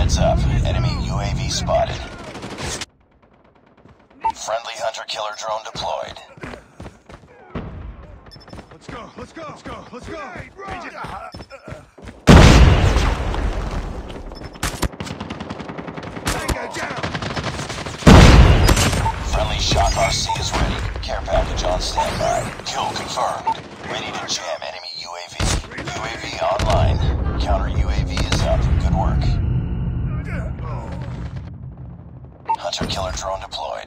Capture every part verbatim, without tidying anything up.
Heads up. Enemy U A V spotted. Friendly hunter-killer drone deployed. Let's go, let's go, let's go, let's go! Right, Tango down! Friendly Shock R C is ready. Care package on standby. Kill confirmed. Ready to jam enemy U A V. U A V online. Counter U A V is up. Good work. Hunter-killer drone deployed.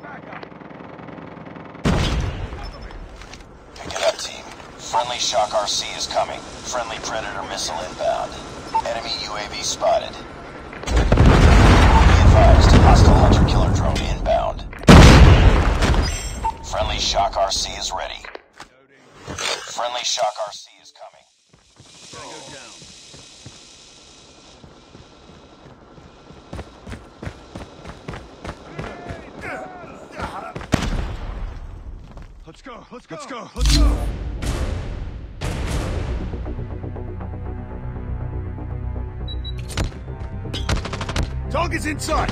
Pick it up, team. Friendly Shock R C is coming. Friendly Predator missile inbound. Enemy U A V spotted. Be advised, hostile hunter-killer drone inbound. Friendly Shock R C is ready. Friendly Shock R C is coming. Tango down. Let's go, let's go, let's go, let's go! Target's inside!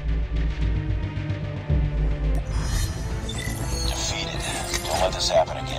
Defeated. Don't let this happen again.